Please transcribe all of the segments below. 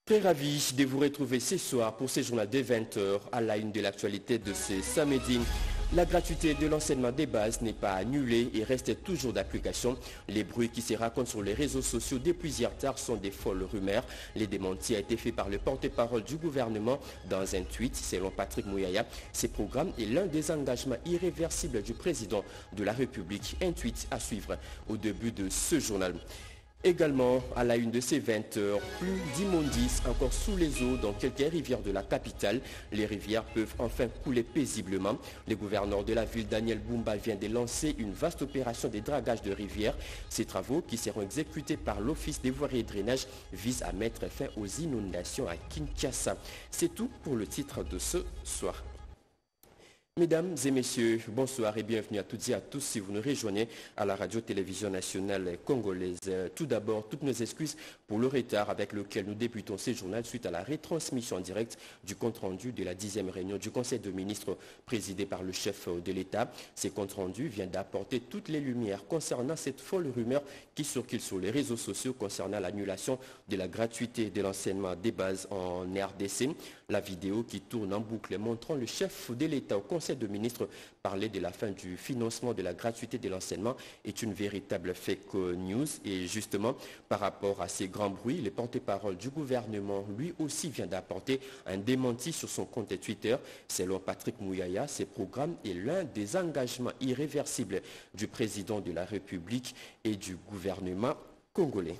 Très ravi de vous retrouver ce soir pour ce journal de 20h à la une de l'actualité de ce samedi. La gratuité de l'enseignement des bases n'est pas annulée et reste toujours d'application. Les bruits qui se racontent sur les réseaux sociaux depuis hier tard sont des folles rumeurs. Les démentis ont été faits par le porte-parole du gouvernement dans un tweet. Selon Patrick Mouyaya, ce programme est l'un des engagements irréversibles du président de la République. Un tweet à suivre au début de ce journal. Également, à la une de ces 20 heures, plus d'immondices encore sous les eaux dans quelques rivières de la capitale. Les rivières peuvent enfin couler paisiblement. Le gouverneur de la ville, Daniel Bumba, vient de lancer une vaste opération de dragage de rivières. Ces travaux, qui seront exécutés par l'Office des voiries et drainage, visent à mettre fin aux inondations à Kinshasa. C'est tout pour le titre de ce soir. Mesdames et messieurs, bonsoir et bienvenue à toutes et à tous si vous nous rejoignez à la radio-télévision nationale congolaise. Tout d'abord, toutes nos excuses pour le retard avec lequel nous débutons ces journaux suite à la retransmission en direct du compte-rendu de la 10e réunion du Conseil de ministres présidé par le chef de l'État. Ce compte-rendu vient d'apporter toutes les lumières concernant cette folle rumeur qui circule sur les réseaux sociaux concernant l'annulation de la gratuité de l'enseignement des bases en RDC. La vidéo qui tourne en boucle montrant le chef de l'État au Conseil de ministres parler de la fin du financement de la gratuité de l'enseignement est une véritable fake news. Et justement, par rapport à ces grands bruits, le porte-parole du gouvernement, lui aussi, vient d'apporter un démenti sur son compte Twitter. Selon Patrick Mouyaya, ce programme est l'un des engagements irréversibles du président de la République et du gouvernement congolais.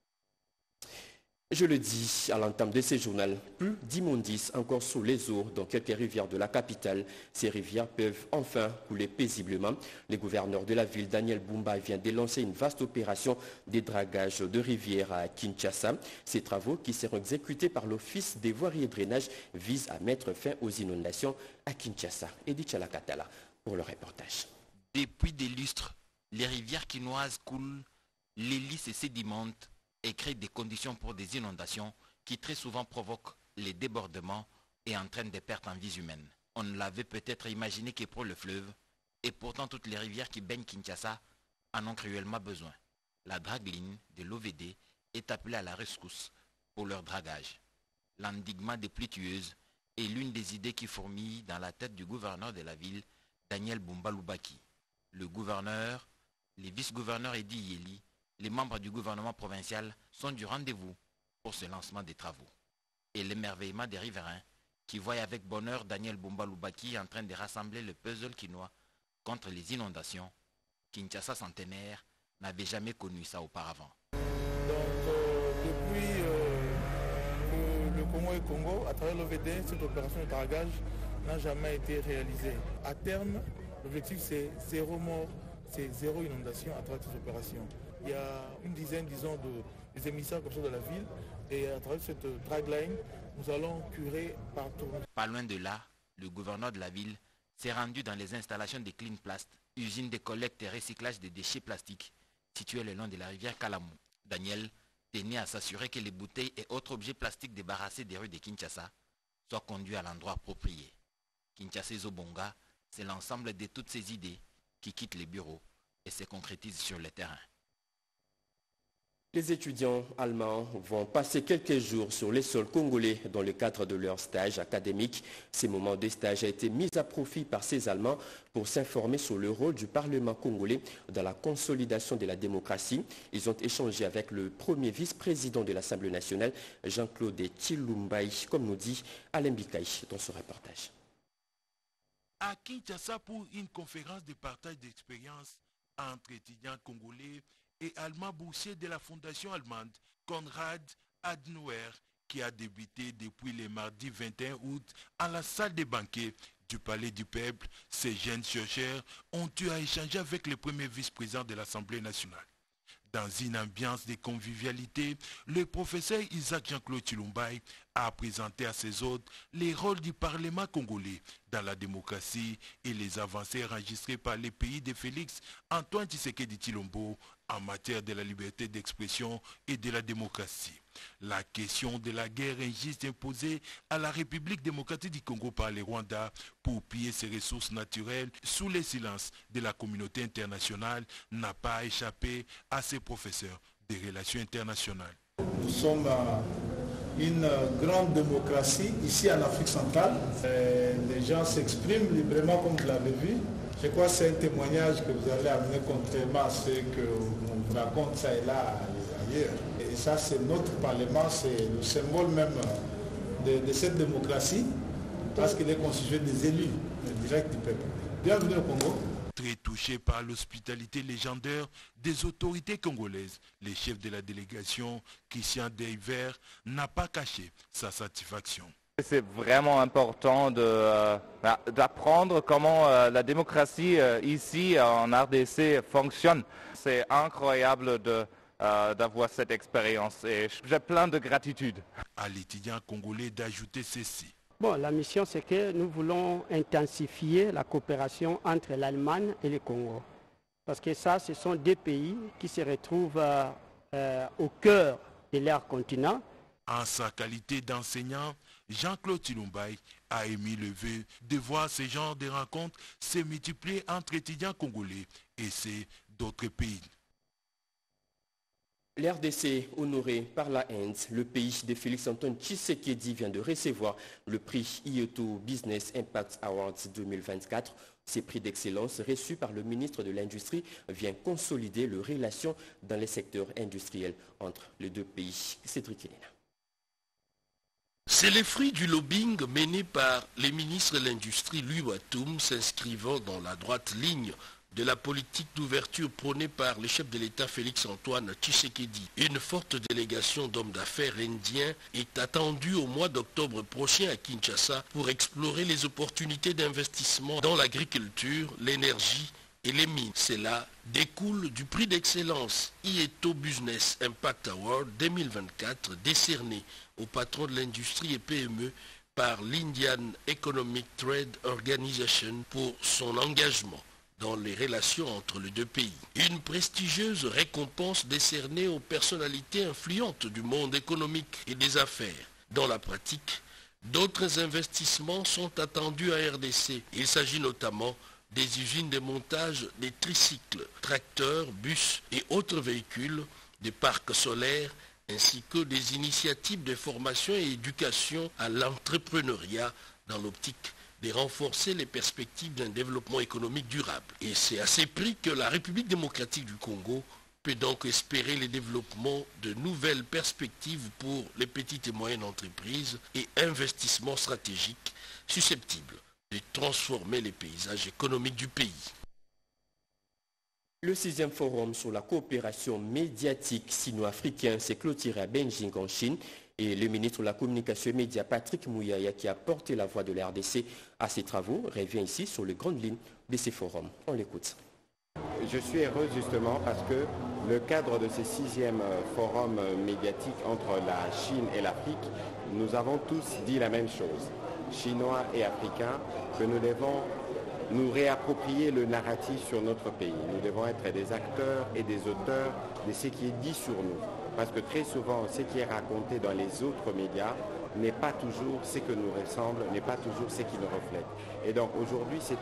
Je le dis à l'entame de ce journal, plus d'immondices encore sous les eaux dans quelques rivières de la capitale. Ces rivières peuvent enfin couler paisiblement. Le gouverneur de la ville, Daniel Bumba, vient de lancer une vaste opération de dragage de rivières à Kinshasa. Ces travaux, qui seront exécutés par l'Office des voiries et drainage, visent à mettre fin aux inondations à Kinshasa. Edith Chalakatala pour le reportage. Depuis des lustres, les rivières quinoises coulent, les lits se sédimentent et créent des conditions pour des inondations qui très souvent provoquent les débordements et entraînent des pertes en vies humaines. On ne l'avait peut-être imaginé que pour le fleuve, et pourtant toutes les rivières qui baignent Kinshasa en ont cruellement besoin. La dragline de l'OVD est appelée à la rescousse pour leur dragage. L'endiguement des pluies tueuses est l'une des idées qui fourmillent dans la tête du gouverneur de la ville, Daniel Bumba Lubaki. Le gouverneur, les vice-gouverneurs Edi Yeli, les membres du gouvernement provincial sont du rendez-vous pour ce lancement des travaux. Et l'émerveillement des riverains qui voient avec bonheur Daniel Bumba Lubaki en train de rassembler le puzzle quinois contre les inondations. Kinshasa centenaire n'avait jamais connu ça auparavant. Depuis le Congo et Congo, à travers l'OVD, cette opération de dragage n'a jamais été réalisée. À terme, l'objectif c'est zéro mort, c'est zéro inondation à travers cette opération. Il y a une dizaine, disons, des émissaires comme ça de la ville. Et à travers cette dragline, nous allons curer partout. Pas loin de là, le gouverneur de la ville s'est rendu dans les installations de Clean Plast, usine de collecte et recyclage des déchets plastiques située le long de la rivière Kalamou. Daniel tenait à s'assurer que les bouteilles et autres objets plastiques débarrassés des rues de Kinshasa soient conduits à l'endroit approprié. Kinshasa Zobonga, c'est l'ensemble de toutes ces idées qui quittent les bureaux et se concrétisent sur le terrain. Les étudiants allemands vont passer quelques jours sur les sols congolais dans le cadre de leur stage académique. Ces moments de stage ont été mis à profit par ces Allemands pour s'informer sur le rôle du Parlement congolais dans la consolidation de la démocratie. Ils ont échangé avec le premier vice-président de l'Assemblée nationale, Jean-Claude Tshilumbai, comme nous dit Alain Bikaï dans ce reportage. À Kinshasa pour une conférence de partage d'expérience entre étudiants congolais et allemands boursiers de la fondation allemande Konrad Adenauer qui a débuté depuis le mardi 21 août à la salle des banquets du Palais du Peuple. Ces jeunes chercheurs ont eu à échanger avec le premier vice-président de l'Assemblée nationale. Dans une ambiance de convivialité, le professeur Isaac Jean-Claude Tshilumbai a présenté à ses hôtes les rôles du Parlement congolais dans la démocratie et les avancées enregistrées par les pays de Félix Antoine Tshisekedi Tshilombo en matière de la liberté d'expression et de la démocratie. La question de la guerre injuste imposée à la République démocratique du Congo par le Rwanda pour piller ses ressources naturelles sous le silence de la communauté internationale n'a pas échappé à ces professeurs des relations internationales. Nous sommes une grande démocratie ici en Afrique centrale. Les gens s'expriment librement comme vous l'avez vu. Je crois que c'est un témoignage que vous allez amener contrairement à ce qu'on vous raconte ça et là ailleurs. Et ça, c'est notre Parlement, c'est le symbole même de cette démocratie parce qu'il est constitué des élus directs du peuple. Bienvenue au Congo. Très touché par l'hospitalité légendaire des autorités congolaises, le chef de la délégation, Christian Deyver, n'a pas caché sa satisfaction. C'est vraiment important d'apprendre comment la démocratie ici en RDC fonctionne. C'est incroyable d'avoir cette expérience et j'ai plein de gratitude. À l'étudiant congolais d'ajouter ceci. Bon, la mission, c'est que nous voulons intensifier la coopération entre l'Allemagne et le Congo. Parce que ça, ce sont deux pays qui se retrouvent au cœur de leur continent. En sa qualité d'enseignant, Jean-Claude Tilumbaï a émis le vœu de voir ce genre de rencontres se multiplier entre étudiants congolais et ceux d'autres pays. L'RDC honoré par la Inde, le pays de Félix-Antoine Tshisekedi vient de recevoir le prix IOTO Business Impact Awards 2024. Ces prix d'excellence reçus par le ministre de l'Industrie viennent consolider les relations dans les secteurs industriels entre les deux pays. Cédric Elena. C'est le fruit du lobbying mené par les ministres de l'Industrie Louis Watoum, s'inscrivant dans la droite ligne de la politique d'ouverture prônée par le chef de l'État Félix-Antoine Tshisekedi. Une forte délégation d'hommes d'affaires indiens est attendue au mois d'octobre prochain à Kinshasa pour explorer les opportunités d'investissement dans l'agriculture, l'énergie et les mines. Cela découle du prix d'excellence IETO Business Impact Award 2024 décerné au patron de l'industrie et PME par l'Indian Economic Trade Organization pour son engagement dans les relations entre les deux pays. Une prestigieuse récompense décernée aux personnalités influentes du monde économique et des affaires. Dans la pratique, d'autres investissements sont attendus à RDC. Il s'agit notamment des usines de montage des tricycles, tracteurs, bus et autres véhicules, des parcs solaires, ainsi que des initiatives de formation et éducation à l'entrepreneuriat dans l'optique de renforcer les perspectives d'un développement économique durable. Et c'est à ces prix que la République démocratique du Congo peut donc espérer le développement de nouvelles perspectives pour les petites et moyennes entreprises et investissements stratégiques susceptibles de transformer les paysages économiques du pays. Le 6e forum sur la coopération médiatique sino-africain s'est clôturé à Beijing en Chine et le ministre de la Communication et Médias Patrick Mouyaya, qui a porté la voix de la RDC à ces travaux, revient ici sur les grandes lignes de ces forums. On l'écoute. Je suis heureux justement parce que le cadre de ce 6e forum médiatique entre la Chine et l'Afrique, nous avons tous dit la même chose, Chinois et Africains, que nous devons nous réapproprier le narratif sur notre pays. Nous devons être des acteurs et des auteurs de ce qui est dit sur nous. Parce que très souvent, ce qui est raconté dans les autres médias n'est pas toujours ce que nous ressemble, n'est pas toujours ce qui nous reflète. Et donc aujourd'hui, ces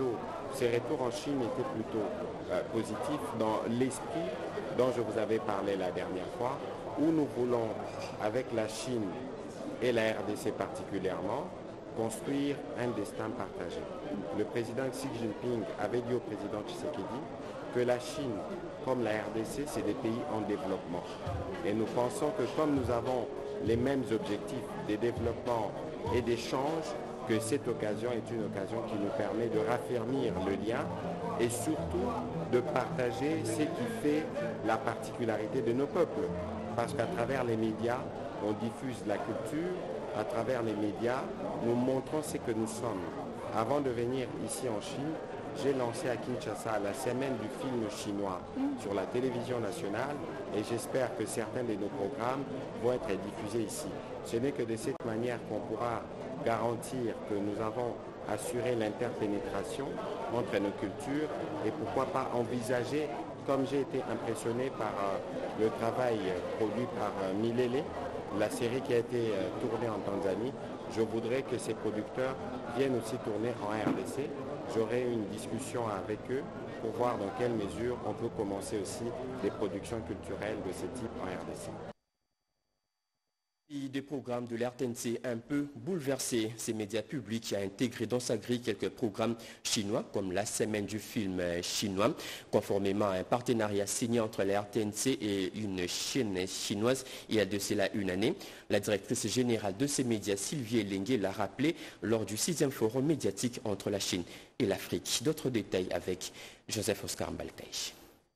retours en Chine étaient plutôt positifs dans l'esprit dont je vous avais parlé la dernière fois, où nous voulons, avec la Chine et la RDC particulièrement, construire un destin partagé. Le président Xi Jinping avait dit au président Tshisekedi que la Chine, comme la RDC, c'est des pays en développement. Et nous pensons que comme nous avons les mêmes objectifs de développement et d'échange, que cette occasion est une occasion qui nous permet de raffermir le lien et surtout de partager ce qui fait la particularité de nos peuples. Parce qu'à travers les médias, on diffuse la culture, à travers les médias, nous montrons ce que nous sommes. Avant de venir ici en Chine, j'ai lancé à Kinshasa la semaine du film chinois sur la télévision nationale et j'espère que certains de nos programmes vont être diffusés ici. Ce n'est que de cette manière qu'on pourra garantir que nous avons assuré l'interpénétration entre nos cultures et pourquoi pas envisager, comme j'ai été impressionné par le travail produit par Milele, la série qui a été tournée en Tanzanie, je voudrais que ces producteurs viennent aussi tourner en RDC. J'aurai une discussion avec eux pour voir dans quelle mesure on peut commencer aussi des productions culturelles de ce type en RDC. Et des programmes de l'RTNC un peu bouleversés. Ces médias publics a intégré dans sa grille quelques programmes chinois comme la semaine du film chinois, conformément à un partenariat signé entre la RTNC et une chaîne chinoise il y a de cela une année. La directrice générale de ces médias, Sylvie Elengue, l'a rappelé lors du 6e forum médiatique entre la Chine et l'Afrique. D'autres détails avec Joseph Oscar Mbalkaï.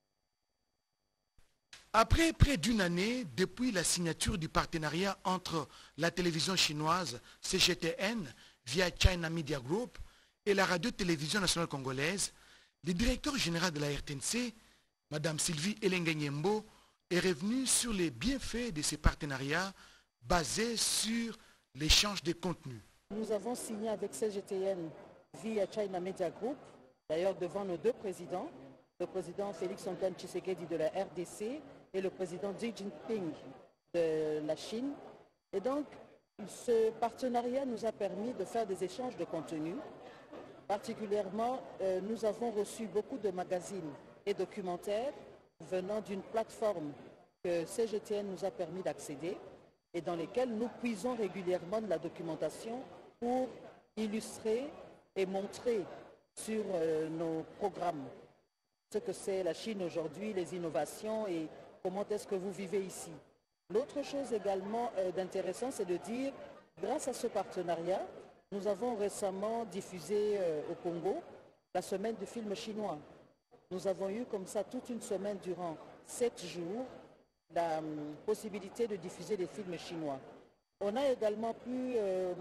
Après près d'une année, depuis la signature du partenariat entre la télévision chinoise CGTN via China Media Group et la radio-télévision nationale congolaise, le directeur général de la RTNC, Mme Sylvie Elengue Nyembo, est revenu sur les bienfaits de ces partenariats basés sur l'échange des contenus. Nous avons signé avec CGTN via China Media Group, d'ailleurs devant nos deux présidents, le président Félix Antoine Tshisekedi de la RDC et le président Xi Jinping de la Chine. Et donc, ce partenariat nous a permis de faire des échanges de contenu. Particulièrement, nous avons reçu beaucoup de magazines et documentaires venant d'une plateforme que CGTN nous a permis d'accéder et dans lesquels nous puisons régulièrement de la documentation pour illustrer et montrer sur nos programmes ce que c'est la Chine aujourd'hui, les innovations et comment est-ce que vous vivez ici. L'autre chose également d'intéressant, c'est de dire, grâce à ce partenariat, nous avons récemment diffusé au Congo la semaine du film chinois. Nous avons eu comme ça toute une semaine durant 7 jours la possibilité de diffuser des films chinois. On a également pu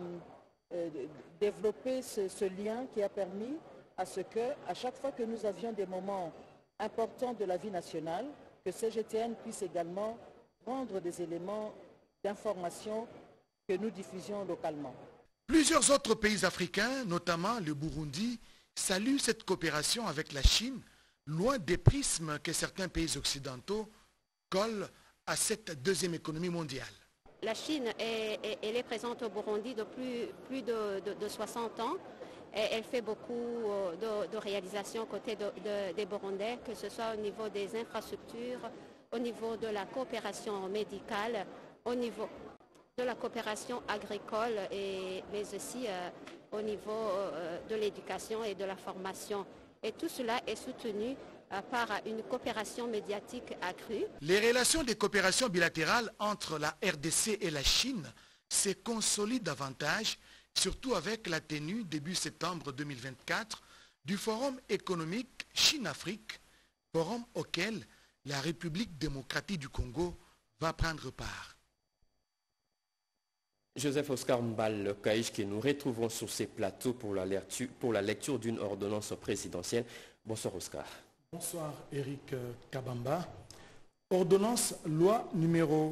développer ce lien qui a permis à ce que, à chaque fois que nous avions des moments importants de la vie nationale, que CGTN puisse également rendre des éléments d'information que nous diffusions localement. Plusieurs autres pays africains, notamment le Burundi, saluent cette coopération avec la Chine, loin des prismes que certains pays occidentaux collent à cette deuxième économie mondiale. La Chine elle est présente au Burundi depuis plus de 60 ans. Elle fait beaucoup de réalisations côté des Burundais, que ce soit au niveau des infrastructures, au niveau de la coopération médicale, au niveau de la coopération agricole, mais aussi au niveau de l'éducation et de la formation. Et tout cela est soutenu par une coopération médiatique accrue. Les relations de coopération bilatérale entre la RDC et la Chine se consolident davantage, surtout avec la tenue début septembre 2024 du Forum économique Chine-Afrique, forum auquel la République démocratique du Congo va prendre part. Joseph Oscar Mbalkaï, que nous retrouvons sur ces plateaux pour la lecture d'une ordonnance présidentielle. Bonsoir Oscar. Bonsoir Eric Kabamba. Ordonnance loi numéro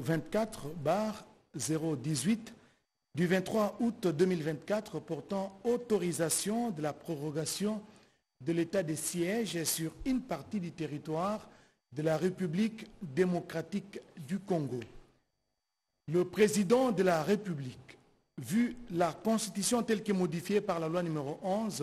24/018 du 23 août 2024 portant autorisation de la prorogation de l'état de siège sur une partie du territoire de la République démocratique du Congo. Le président de la République, vu la Constitution telle que modifiée par la loi numéro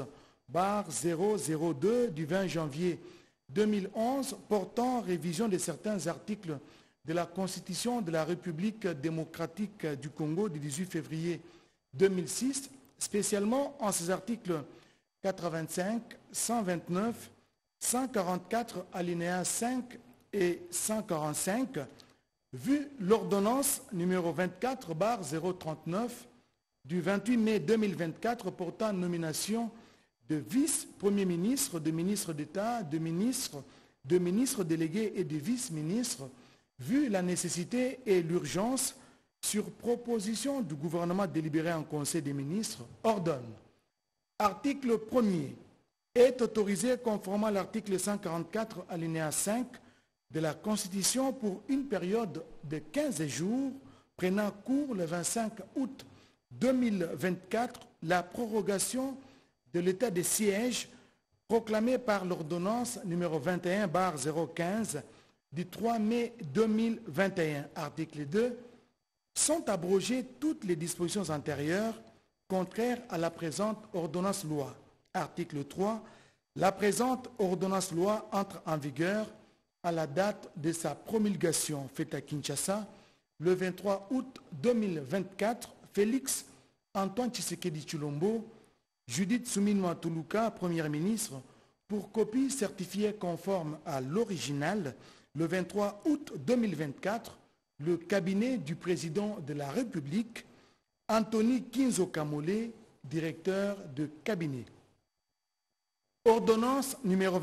11/002 du 20 janvier 2011 portant révision de certains articles de la Constitution de la République démocratique du Congo du 18 février 2006, spécialement en ses articles 85, 129, 144 alinéas 5 et 145, vu l'ordonnance numéro 24/039 du 28 mai 2024 portant nomination de vice-premier ministre, de ministre d'État, de ministre délégués et de vice-ministres, vu la nécessité et l'urgence, sur proposition du gouvernement délibéré en Conseil des ministres, ordonne. Article 1er. Est autorisé conformément à l'article 144 alinéa 5 de la Constitution pour une période de 15 jours prenant cours le 25 août 2024 la prorogation de l'état de siège proclamé par l'ordonnance numéro 21/015 du 3 mai 2021. Article 2. Sont abrogées toutes les dispositions antérieures contraires à la présente ordonnance loi. Article 3. La présente ordonnance loi entre en vigueur à la date de sa promulgation faite à Kinshasa le 23 août 2024, Félix Antoine Tshisekedi Tshilombo, Judith Suminwa Tuluka, Première ministre, pour copie certifiée conforme à l'original, le 23 août 2024, le cabinet du président de la République, Anthony Kinzo Kamole, directeur de cabinet. Ordonnance numéro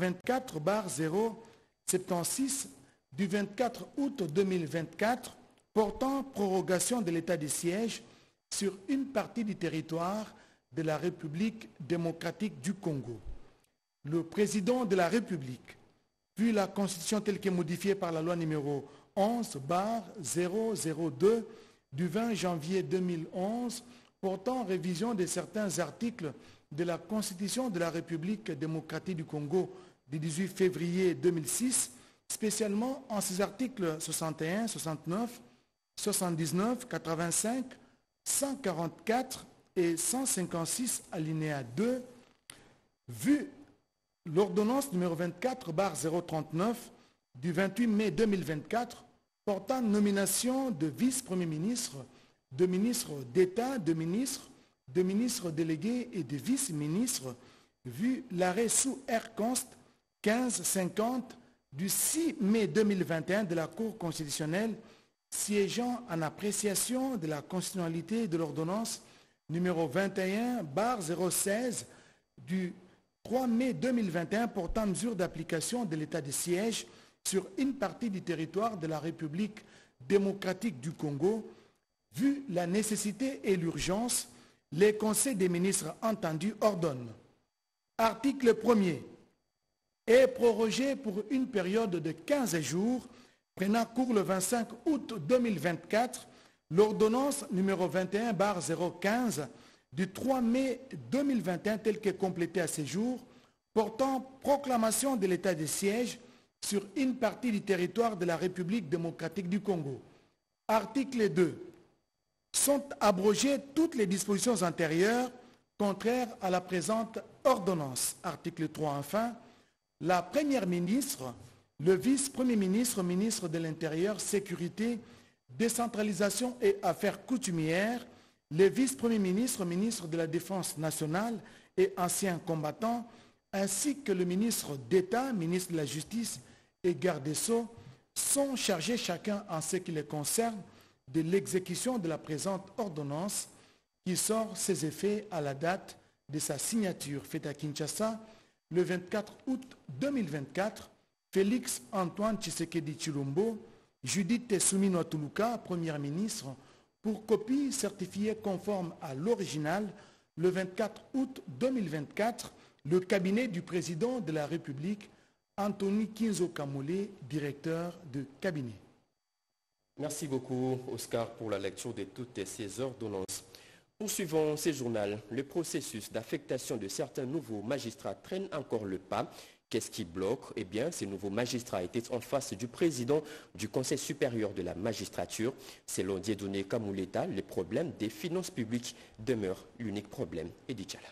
24/076 du 24 août 2024 portant prorogation de l'état de siège sur une partie du territoire de la République démocratique du Congo. Le président de la République, puis la Constitution telle qu'est modifiée par la loi numéro 11/002 du 20 janvier 2011 portant révision de certains articles de la Constitution de la République démocratique du Congo du 18 février 2006, spécialement en ses articles 61, 69, 79, 85, 144 et 156 alinéa 2, vu l'ordonnance numéro 24/039 du 28 mai 2024 portant nomination de vice-premier ministre, de ministre d'État, de ministres délégués et de vice-ministres, vu l'arrêt sous R-Const 1550 du 6 mai 2021 de la Cour constitutionnelle siégeant en appréciation de la constitutionnalité de l'ordonnance numéro 21/016 du 3 mai 2021 portant mesure d'application de l'état de siège sur une partie du territoire de la République démocratique du Congo, vu la nécessité et l'urgence, les conseils des ministres entendus ordonnent. Article 1er. Est prorogé pour une période de 15 jours, prenant cours le 25 août 2024, l'ordonnance numéro 21/015 du 3 mai 2021 telle que complétée à ce jour, portant proclamation de l'état de siège sur une partie du territoire de la République démocratique du Congo. Article 2. Sont abrogées toutes les dispositions antérieures contraires à la présente ordonnance. Article 3 enfin. La Première ministre, le vice-premier ministre, ministre de l'Intérieur, Sécurité, Décentralisation et Affaires coutumières, les vice-premiers ministres, ministre de la Défense nationale et anciens combattants, ainsi que le ministre d'État, ministre de la Justice et garde des Sceaux, sont chargés chacun en ce qui les concerne de l'exécution de la présente ordonnance qui sort ses effets à la date de sa signature faite à Kinshasa le 24 août 2024. Félix Antoine Tshisekedi Tshilombo, Judith Suminwa Tuluka, Première ministre, pour copie certifiée conforme à l'original le 24 août 2024, le cabinet du président de la République, Anthony Kinzo Kamole, directeur de cabinet. Merci beaucoup, Oscar, pour la lecture de toutes ces ordonnances. Poursuivons ce journal. Le processus d'affectation de certains nouveaux magistrats traîne encore le pas. Qu'est-ce qui bloque? Eh bien, ces nouveaux magistrats étaient en face du président du Conseil supérieur de la magistrature. Selon Dieudonné Kamuleta, les problèmes des finances publiques demeurent l'unique problème. Edi Tchala.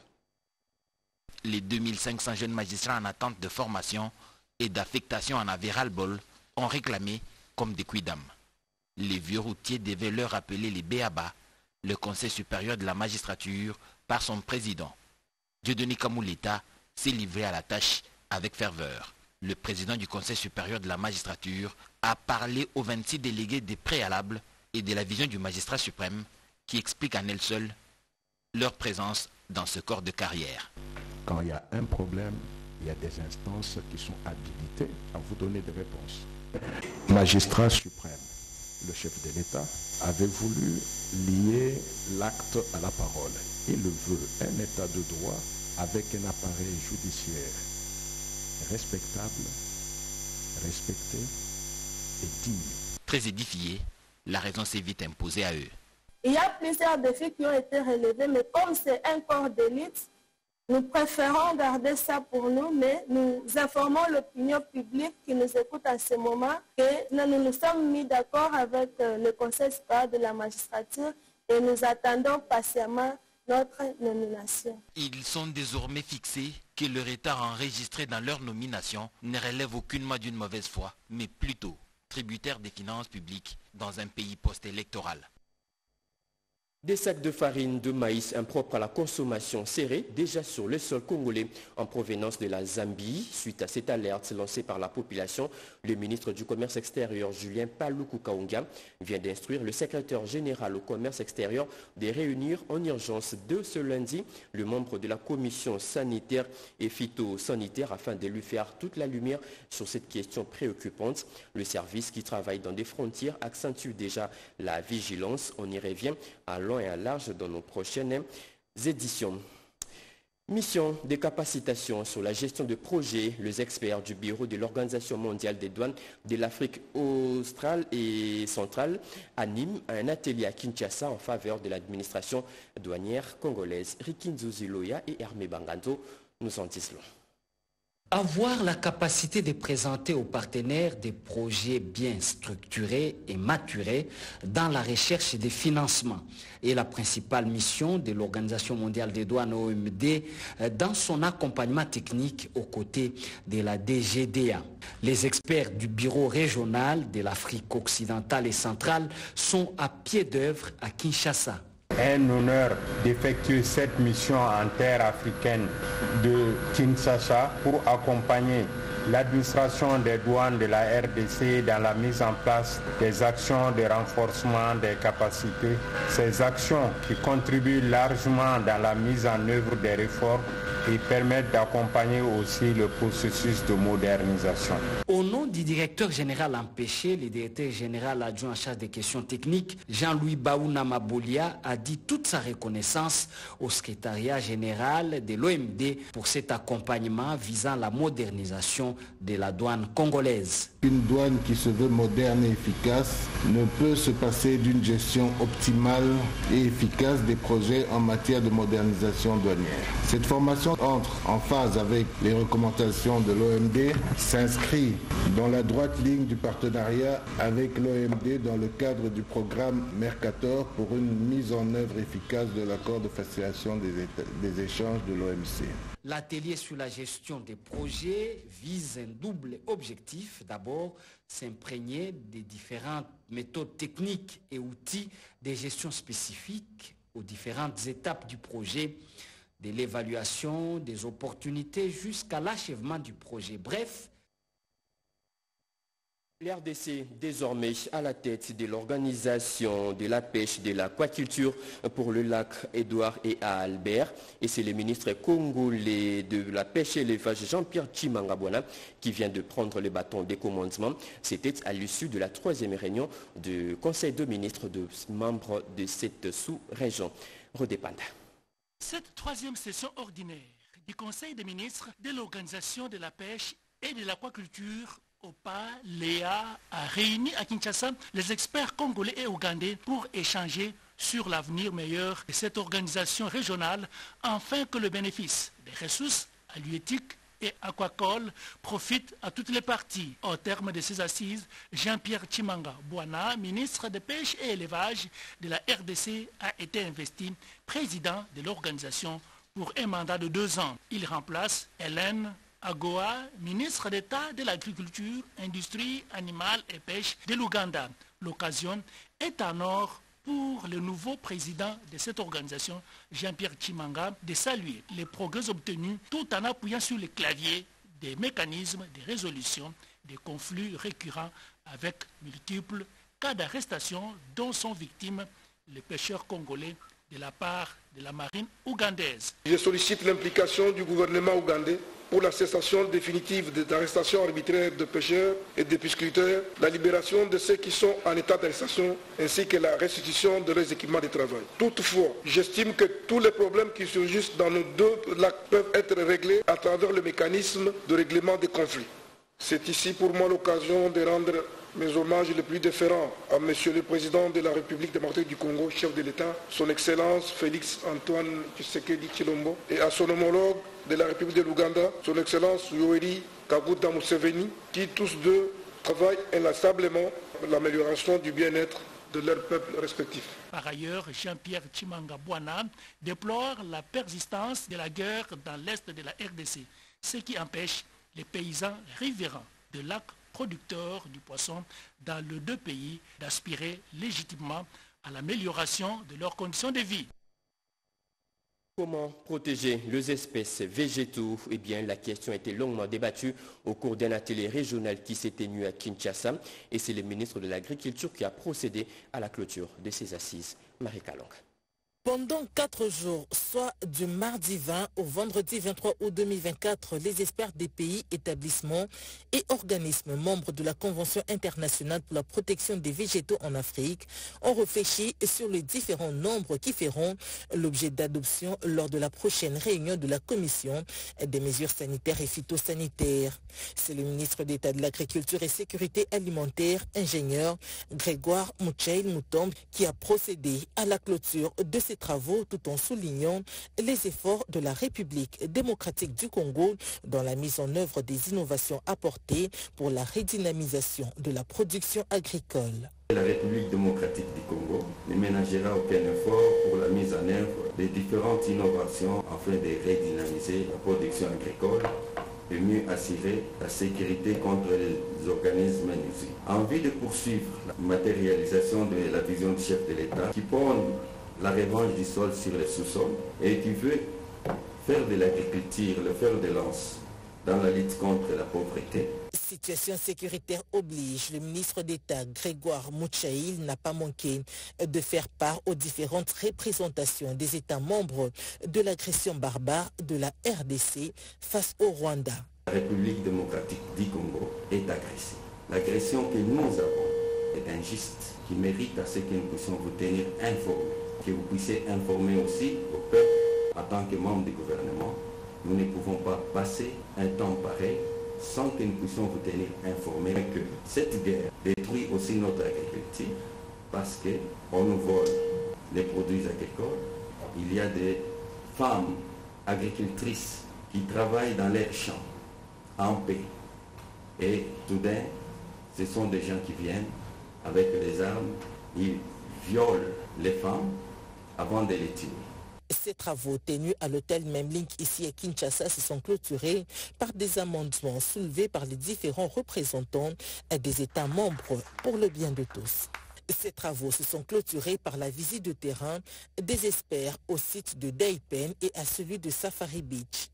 Les 2500 jeunes magistrats en attente de formation et d'affectation en avait ras-le-bol ont réclamé comme des quidam. Les vieux routiers devaient leur rappeler les béabas, le Conseil supérieur de la magistrature par son président. Dieudonné Kamuleta s'est livré à la tâche avec ferveur. Le président du Conseil supérieur de la magistrature a parlé aux 26 délégués des préalables et de la vision du magistrat suprême qui explique en elle seule leur présence dans ce corps de carrière. Quand il y a un problème, il y a des instances qui sont habilitées à vous donner des réponses. Magistrat suprême, le chef de l'État, avait voulu lier l'acte à la parole. Il veut un État de droit avec un appareil judiciaire respectable, respecté et digne. Très édifiés, la raison s'est vite imposée à eux. Il y a plusieurs défis qui ont été relevés, mais comme c'est un corps d'élite, nous préférons garder ça pour nous, mais nous informons l'opinion publique qui nous écoute à ce moment que nous nous sommes mis d'accord avec le Conseil supérieur de la magistrature et nous attendons patiemment notre nomination. Ils sont désormais fixés que le retard enregistré dans leur nomination ne relève aucunement d'une mauvaise foi, mais plutôt tributaire des finances publiques dans un pays post-électoral. Des sacs de farine de maïs impropres à la consommation serrés déjà sur le sol congolais en provenance de la Zambie. Suite à cette alerte lancée par la population, le ministre du Commerce extérieur Julien Paluku Kaonga vient d'instruire le secrétaire général au commerce extérieur de réunir en urgence dès ce lundi le membre de la commission sanitaire et phytosanitaire afin de lui faire toute la lumière sur cette question préoccupante. Le service qui travaille dans des frontières accentue déjà la vigilance. On y revient à long et à large dans nos prochaines éditions. Mission de capacitation sur la gestion de projets. Les experts du bureau de l'Organisation mondiale des douanes de l'Afrique australe et centrale animent un atelier à Kinshasa en faveur de l'administration douanière congolaise. Rikinzo Ziloya et Hermé Banganzo nous en disent long. Avoir la capacité de présenter aux partenaires des projets bien structurés et maturés dans la recherche des financements est la principale mission de l'Organisation mondiale des douanes OMD dans son accompagnement technique aux côtés de la DGDA. Les experts du bureau régional de l'Afrique occidentale et centrale sont à pied d'œuvre à Kinshasa. Un honneur d'effectuer cette mission en terre africaine de Kinshasa pour accompagner l'administration des douanes de la RDC dans la mise en place des actions de renforcement des capacités. Ces actions qui contribuent largement dans la mise en œuvre des réformes et permettent d'accompagner aussi le processus de modernisation. Au nom du directeur général empêché, le directeur général adjoint en charge des questions techniques, Jean-Louis Baouna Mabolia, a dit toute sa reconnaissance au secrétariat général de l'OMD pour cet accompagnement visant la modernisation de la douane congolaise. Une douane qui se veut moderne et efficace ne peut se passer d'une gestion optimale et efficace des projets en matière de modernisation douanière. Cette formation entre en phase avec les recommandations de l'OMD, s'inscrit dans la droite ligne du partenariat avec l'OMD dans le cadre du programme Mercator pour une mise en œuvre efficace de l'accord de facilitation des échanges de l'OMC. L'atelier sur la gestion des projets vise un double objectif. D'abord, s'imprégner des différentes méthodes techniques et outils de gestion spécifiques aux différentes étapes du projet, de l'évaluation des opportunités jusqu'à l'achèvement du projet. Bref, l'RDC désormais à la tête de l'organisation de la pêche et de l'aquaculture pour le lac Édouard et à Albert. Et c'est le ministre congolais de la pêche et l'élevage Jean-Pierre Tshimanga Bwana qui vient de prendre le bâton des commandements. C'était à l'issue de la 3e réunion du Conseil de ministres de membres de cette sous-région. Rodépanda. Cette 3e session ordinaire du Conseil des ministres de l'organisation de la pêche et de l'aquaculture OPA, Léa, a réuni à Kinshasa les experts congolais et ougandais pour échanger sur l'avenir meilleur de cette organisation régionale afin que le bénéfice des ressources halieutiques et aquacoles profite à toutes les parties. Au terme de ces assises, Jean-Pierre Tshimanga Bwana, ministre de Pêche et Élevage de la RDC, a été investi président de l'organisation pour un mandat de 2 ans. Il remplace Hélène Agoa, ministre d'État de l'Agriculture, Industrie, Animale et Pêche de l'Ouganda. L'occasion est en or pour le nouveau président de cette organisation, Jean-Pierre Tshimanga, de saluer les progrès obtenus tout en appuyant sur les claviers des mécanismes de résolution des conflits récurrents avec multiples cas d'arrestation dont sont victimes les pêcheurs congolais de la part de la marine ougandaise. Je sollicite l'implication du gouvernement ougandais pour la cessation définitive des arrestations arbitraires de pêcheurs et de pisciculteurs, la libération de ceux qui sont en état d'arrestation ainsi que la restitution de leurs équipements de travail. Toutefois, j'estime que tous les problèmes qui surgissent dans nos 2 lacs peuvent être réglés à travers le mécanisme de règlement des conflits. C'est ici pour moi l'occasion de rendre mes hommages les plus déférents à Monsieur le Président de la République démocratique du Congo, chef de l'État, son Excellence Félix Antoine Tshisekedi Tshilombo, et à son homologue de la République de l'Ouganda, son Excellence Yoweri Kaguta Museveni, qui tous deux travaillent inlassablement pour l'amélioration du bien-être de leurs peuples respectifs. Par ailleurs, Jean-Pierre Tshimanga Bwana déplore la persistance de la guerre dans l'est de la RDC, ce qui empêche les paysans riverains de lac producteurs du poisson dans les deux pays d'aspirer légitimement à l'amélioration de leurs conditions de vie. Comment protéger les espèces végétaux? Eh bien, la question a été longuement débattue au cours d'un atelier régional qui s'est tenu à Kinshasa et c'est le ministre de l'Agriculture qui a procédé à la clôture de ces assises. Marie Kalong. Pendant 4 jours, soit du mardi 20 au vendredi 23 août 2024, les experts des pays, établissements et organismes membres de la Convention internationale pour la protection des végétaux en Afrique ont réfléchi sur les différents nombres qui feront l'objet d'adoption lors de la prochaine réunion de la Commission des mesures sanitaires et phytosanitaires. C'est le ministre d'État de l'Agriculture et Sécurité alimentaire, ingénieur Grégoire Muchail-Mutombe, qui a procédé à la clôture de ces travaux tout en soulignant les efforts de la République démocratique du Congo dans la mise en œuvre des innovations apportées pour la redynamisation de la production agricole. La République démocratique du Congo ne ménagera aucun effort pour la mise en œuvre des différentes innovations afin de redynamiser la production agricole et mieux assurer la sécurité contre les organismes nuisibles. En vue de poursuivre la matérialisation de la vision du chef de l'État qui prône la revanche du sol sur le sous-sol et qui veut faire de l'agriculture le fer de lance dans la lutte contre la pauvreté. Situation sécuritaire oblige, le ministre d'État Grégoire Muchail n'a pas manqué de faire part aux différentes représentations des États membres de l'agression barbare de la RDC face au Rwanda. La République démocratique du Congo est agressée. L'agression que nous avons est injuste, qui mérite à ce que nous puissions vous tenir informés, que vous puissiez informer aussi au peuple en tant que membre du gouvernement. Nous ne pouvons pas passer un temps pareil sans que nous puissions vous tenir informés que cette guerre détruit aussi notre agriculture parce qu'on nous vole les produits agricoles. Il y a des femmes agricultrices qui travaillent dans leurs champs en paix. Et tout d'un, ce sont des gens qui viennent avec des armes, ils violent les femmes avant de les tuer. Ces travaux tenus à l'hôtel Memlink ici à Kinshasa se sont clôturés par des amendements soulevés par les différents représentants des États membres pour le bien de tous. Ces travaux se sont clôturés par la visite de terrain des experts au site de Daipen et à celui de Safari Beach.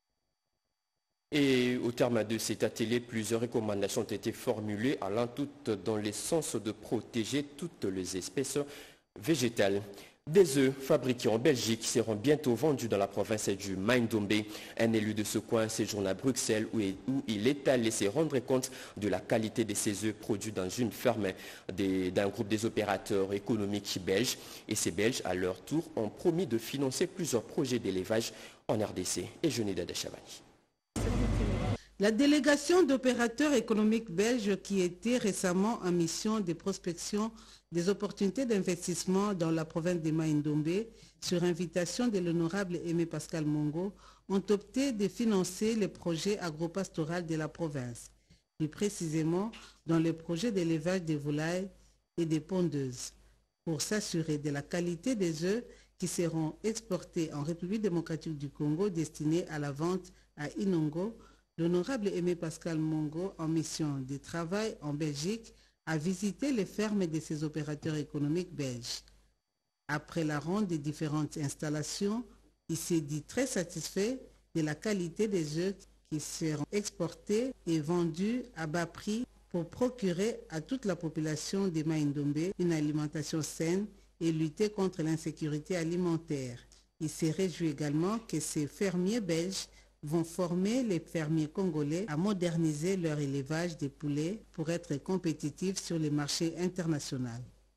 Et au terme de cet atelier, plusieurs recommandations ont été formulées allant toutes dans le sens de protéger toutes les espèces végétales. Des œufs fabriqués en Belgique seront bientôt vendus dans la province du Maïndombe. Un élu de ce coin séjourne à Bruxelles où il est allé se rendre compte de la qualité de ces œufs produits dans une ferme d'un groupe des opérateurs économiques belges. Et ces Belges, à leur tour, ont promis de financer plusieurs projets d'élevage en RDC. Et Jonida Chavani. La délégation d'opérateurs économiques belges qui était récemment en mission de prospection des opportunités d'investissement dans la province de Maïndombe, sur invitation de l'honorable Aimé Pascal Mongo, ont opté de financer les projets agro-pastoral de la province, plus précisément dans les projets d'élevage des volailles et des pondeuses, pour s'assurer de la qualité des œufs qui seront exportés en République démocratique du Congo destinés à la vente à Inongo. L'honorable Aimé Pascal Mongo, en mission de travail en Belgique, a visité les fermes de ses opérateurs économiques belges. Après la ronde des différentes installations, il s'est dit très satisfait de la qualité des œufs qui seront exportés et vendus à bas prix pour procurer à toute la population de Maïndombe une alimentation saine et lutter contre l'insécurité alimentaire. Il s'est réjoui également que ces fermiers belges vont former les fermiers congolais à moderniser leur élevage des poulets pour être compétitifs sur les marchés internationaux.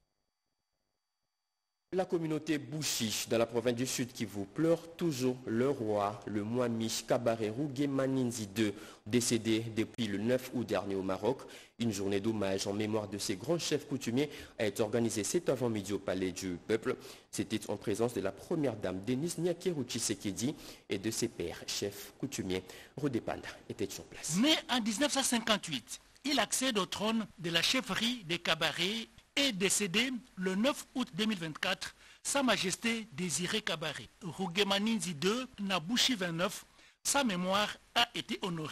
La communauté Bouchi, dans la province du Sud Kivu, pleure toujours le roi, le Mwami Kabare Rouguemaninzi II, décédé depuis le 9 août dernier au Maroc. Une journée d'hommage en mémoire de ces grands chefs coutumiers a été organisée cet avant-midi au Palais du Peuple. C'était en présence de la première dame Denise Nyakeru Tshisekedi et de ses pères chefs coutumiers. Rodé Panda était sur place. Né en 1958, il accède au trône de la chefferie des Kabaré et décédé le 9 août 2024, Sa Majesté Désiré Kabare Rouguemaninzi II Nabouchi 29, sa mémoire a été honorée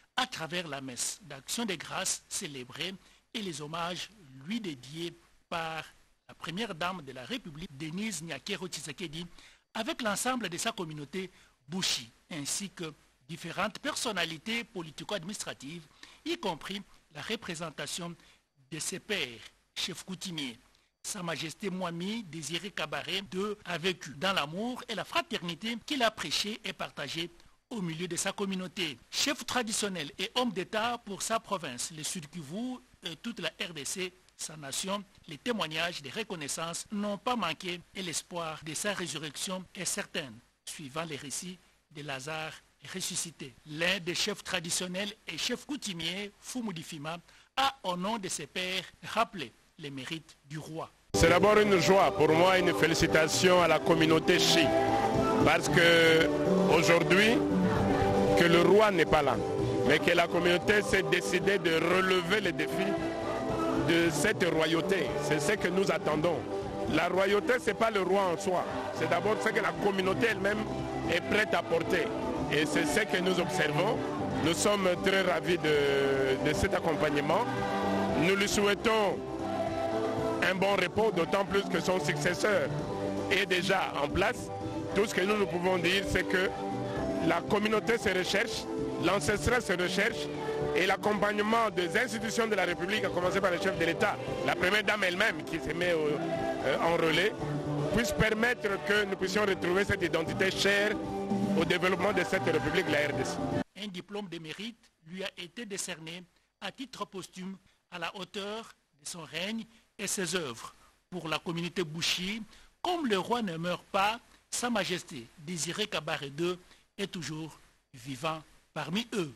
à travers la messe d'action des grâces célébrée et les hommages lui dédiés par la première dame de la République, Denise Nyakero Tshisekedi, avec l'ensemble de sa communauté Bushi, ainsi que différentes personnalités politico-administratives, y compris la représentation de ses pairs, chefs coutumiers. Sa Majesté Mwami Désiré Kabaré II a vécu dans l'amour et la fraternité qu'il a prêché et partagé au milieu de sa communauté. Chef traditionnel et homme d'État pour sa province, le Sud Kivu et toute la RDC, sa nation, les témoignages de reconnaissance n'ont pas manqué et l'espoir de sa résurrection est certain, suivant les récits de Lazare ressuscité. L'un des chefs traditionnels et chefs coutumiers, Fumudifima, a, au nom de ses pairs, rappelé les mérites du roi. C'est d'abord une joie pour moi, une félicitation à la communauté Chi, parce que aujourd'hui, que le roi n'est pas là, mais que la communauté s'est décidée de relever les défis de cette royauté. C'est ce que nous attendons. La royauté, ce n'est pas le roi en soi, c'est d'abord ce que la communauté elle-même est prête à porter. Et c'est ce que nous observons. Nous sommes très ravis de cet accompagnement. Nous lui souhaitons un bon repos, d'autant plus que son successeur est déjà en place. Tout ce que nous pouvons dire, c'est que la communauté se recherche, l'ancestral se recherche, et l'accompagnement des institutions de la République, à commencer par le chef de l'État, la première dame elle-même qui se met en relais, puisse permettre que nous puissions retrouver cette identité chère au développement de cette République, la RDC. Un diplôme de mérite lui a été décerné à titre posthume à la hauteur de son règne et ses œuvres. Pour la communauté Bushi, comme le roi ne meurt pas, Sa Majesté Désiré Kabaré II est toujours vivant parmi eux.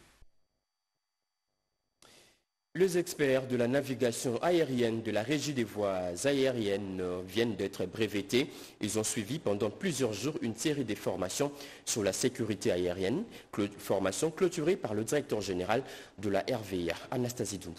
Les experts de la navigation aérienne de la Régie des voies aériennes viennent d'être brevetés. Ils ont suivi pendant plusieurs jours une série de formations sur la sécurité aérienne, formation clôturée par le directeur général de la RVA, Anastasie Doumou.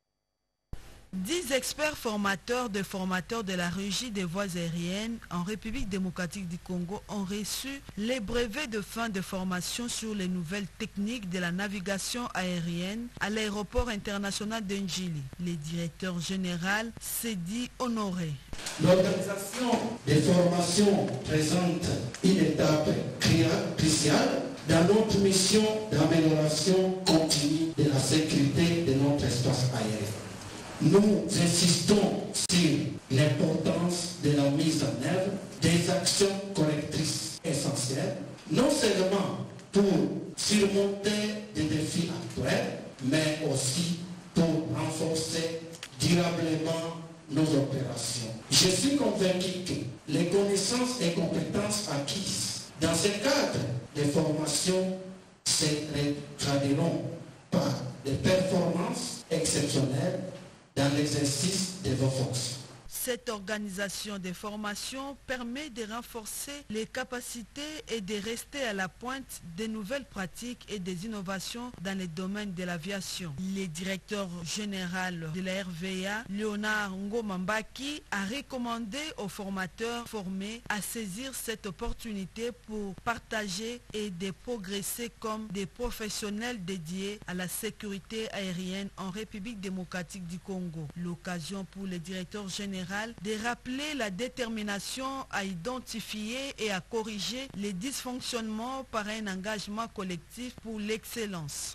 10 experts formateurs de la Régie des voies aériennes en République démocratique du Congo ont reçu les brevets de fin de formation sur les nouvelles techniques de la navigation aérienne à l'aéroport international de Njili. Le directeur général Sedi Honoré. L'organisation des formations présente une étape cruciale dans notre mission d'amélioration continue de la sécurité de notre espace aérien. Nous insistons sur l'importance de la mise en œuvre des actions correctrices essentielles, non seulement pour surmonter des défis actuels, mais aussi pour renforcer durablement nos opérations. Je suis convaincu que les connaissances et compétences acquises dans ce cadre de formation se traduiront par des performances exceptionnelles dans l'exercice de vos fonctions. Cette organisation de formation permet de renforcer les capacités et de rester à la pointe des nouvelles pratiques et des innovations dans les domaines de l'aviation. Le directeur général de la RVA, Léonard Ngomambaki, a recommandé aux formateurs formés à saisir cette opportunité pour partager et de progresser comme des professionnels dédiés à la sécurité aérienne en République démocratique du Congo. L'occasion pour le directeur général de rappeler la détermination à identifier et à corriger les dysfonctionnements par un engagement collectif pour l'excellence.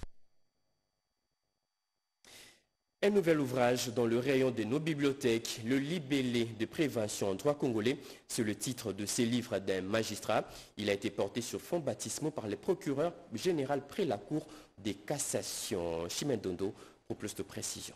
Un nouvel ouvrage dans le rayon de nos bibliothèques, le libellé de prévention en droit congolais, c'est le titre de ces livres d'un magistrat. Il a été porté sur fonds baptismaux par le procureur général près la Cour des cassations. Chimendondo pour plus de précision.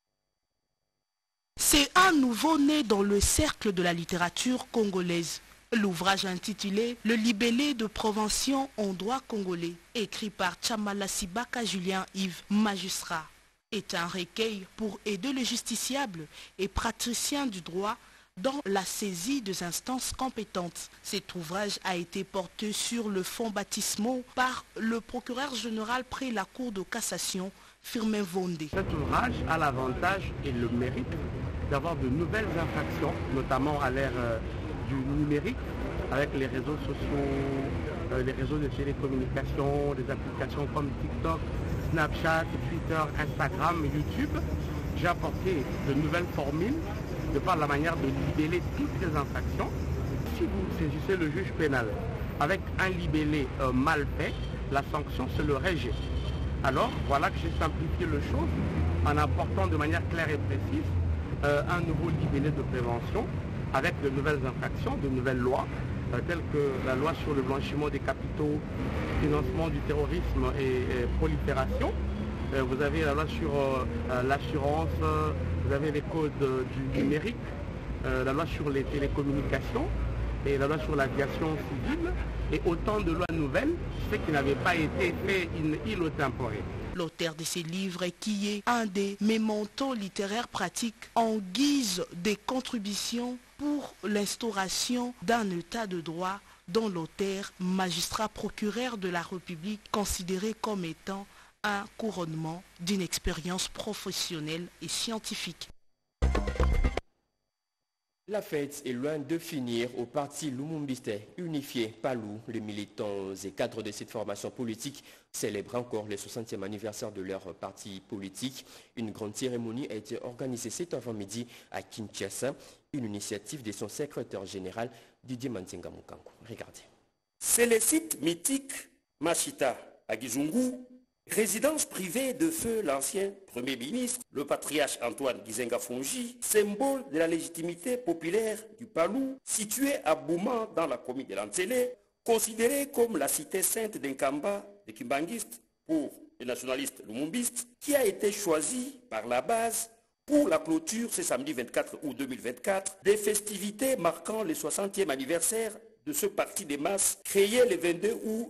C'est un nouveau-né dans le cercle de la littérature congolaise. L'ouvrage intitulé « Le libellé de prévention en droit congolais », écrit par Tchamala Sibaka Julien Yves, magistrat, est un recueil pour aider les justiciables et praticiens du droit dans la saisie des instances compétentes. Cet ouvrage a été porté sur le fonds baptismaux par le procureur général près la Cour de cassation, Firmin Vondé. Cet ouvrage a l'avantage et le mérite d'avoir de nouvelles infractions, notamment à l'ère du numérique, avec les réseaux sociaux, les réseaux de télécommunications, des applications comme TikTok, Snapchat, Twitter, Instagram, YouTube. J'ai apporté de nouvelles formules de par la manière de libeller toutes ces infractions. Si vous saisissez le juge pénal avec un libellé mal fait, la sanction c'est le rejet. Alors voilà que j'ai simplifié le chose en apportant de manière claire et précise un nouveau libellé de prévention avec de nouvelles infractions, de nouvelles lois, telles que la loi sur le blanchiment des capitaux, financement du terrorisme et prolifération. Vous avez la loi sur l'assurance, vous avez les codes du numérique, la loi sur les télécommunications et la loi sur l'aviation civile et autant de lois nouvelles, ce qui n'avait pas été fait in illo tempore. L'auteur de ces livres qui est un des mémentos littéraires pratiques en guise de contribution pour l'instauration d'un état de droit dont l'auteur, magistrat procureur de la République, considéré comme étant un couronnement d'une expérience professionnelle et scientifique. La fête est loin de finir au parti Lumumbiste unifié. Palou, les militants et cadres de cette formation politique célèbrent encore le 60e anniversaire de leur parti politique. Une grande cérémonie a été organisée cet avant-midi à Kinshasa, une initiative de son secrétaire général Didier Manzenga Mukango. Regardez. C'est le site mythique Machita à Gizungu, résidence privée de feu l'ancien Premier ministre, le patriarche Antoine Gizenga Fonji, symbole de la légitimité populaire du Palou, situé à Bouma dans la commune de Lantsele, considéré comme la cité sainte d'Nkamba des Kimbanguistes pour les nationalistes lumumbistes, qui a été choisi par la base pour la clôture ce samedi 24 août 2024 des festivités marquant le 60e anniversaire de ce parti de masse créé le 22 août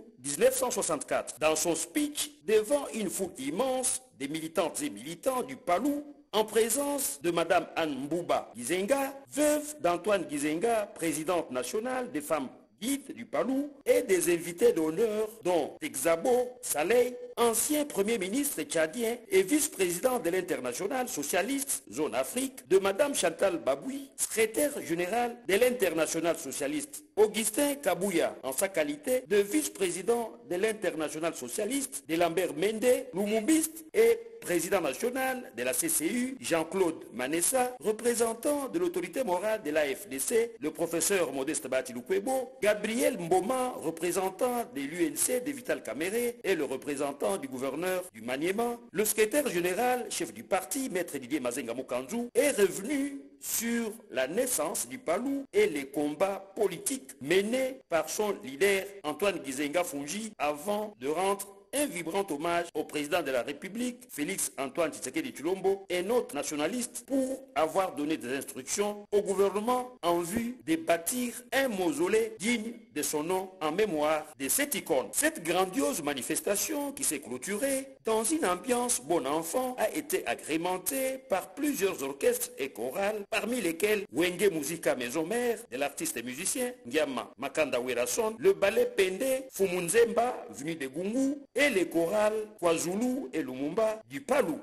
1964. Dans son speech devant une foule immense des militantes et militants du Palou, en présence de Madame Anne Mbouba Gizenga, veuve d'Antoine Gizenga, présidente nationale des femmes guides du Palou, et des invités d'honneur dont Texabo Saleh, ancien Premier ministre tchadien et vice-président de l'Internationale socialiste zone Afrique, de Madame Chantal Baboui, secrétaire général de l'Internationale socialiste, Augustin Kabouya, en sa qualité de vice-président de l'Internationale socialiste, de Lambert Mende, lumumbiste, et président national de la CCU, Jean-Claude Manessa, représentant de l'autorité morale de l'AFDC, le professeur Modeste Batiloukwebo, Gabriel Mboma, représentant de l'UNC de Vital Kamere et le représentant du gouverneur du Maniema, le secrétaire général, chef du parti, maître Didier Mazenga Mukanzu, est revenu sur la naissance du Palou et les combats politiques menés par son leader Antoine Gizenga Fonji avant de rendre un vibrant hommage au président de la République, Félix Antoine Tshisekedi Tshilombo, et notre nationaliste pour avoir donné des instructions au gouvernement en vue de bâtir un mausolée digne de son nom en mémoire de cette icône. Cette grandiose manifestation qui s'est clôturée dans une ambiance bon enfant a été agrémentée par plusieurs orchestres et chorales, parmi lesquels Wenge Musica Maison Mère de l'artiste et musicien Ngiama Makanda Werason, le ballet Pende Fumunzemba venu de Gungu et les chorales KwaZulu et Lumumba du Palou.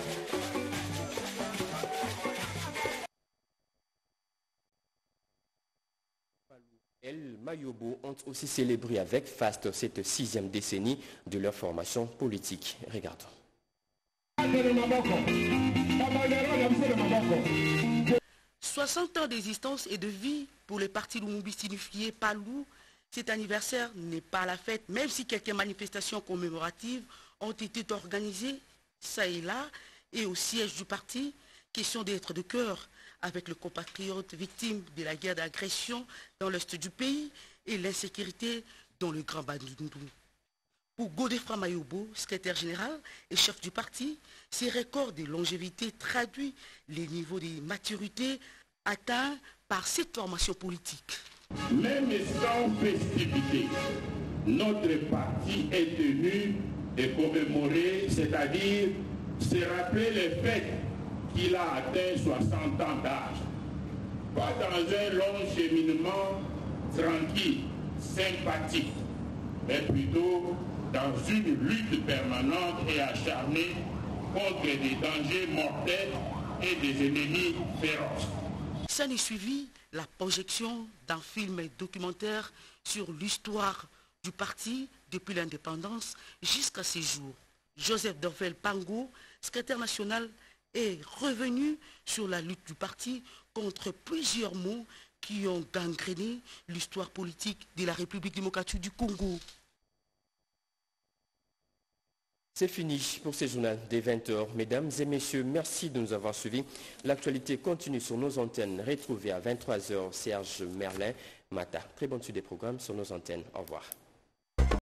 El Mayobo ont aussi célébré avec faste cette 6e décennie de leur formation politique. Regardons. 60 ans d'existence et de vie pour les partis lumumbistes unifiés Palou. Cet anniversaire n'est pas la fête, même si quelques manifestations commémoratives ont été organisées, ça et là, et au siège du parti, question d'être de cœur avec le compatriote victime de la guerre d'agression dans l'est du pays et l'insécurité dans le Grand Bandundu. Pour Godefroy Mayobo, secrétaire général et chef du parti, ces records de longévité traduisent les niveaux de maturité atteints par cette formation politique. Même sans festivité, notre parti est tenu de commémorer, c'est-à-dire se rappeler les faits qu'il a atteint 60 ans d'âge. Pas dans un long cheminement tranquille, sympathique, mais plutôt dans une lutte permanente et acharnée contre des dangers mortels et des ennemis féroces. Ça n'est suivi la projection d'un film documentaire sur l'histoire du parti depuis l'indépendance jusqu'à ces jours. Joseph Dorvel Pangou, secrétaire national, est revenu sur la lutte du parti contre plusieurs maux qui ont gangréné l'histoire politique de la République démocratique du Congo. C'est fini pour ce journal des 20h. Mesdames et messieurs, merci de nous avoir suivis. L'actualité continue sur nos antennes. Retrouvez à 23h Serge Merlin Mata. Très bonne suite des programmes sur nos antennes. Au revoir.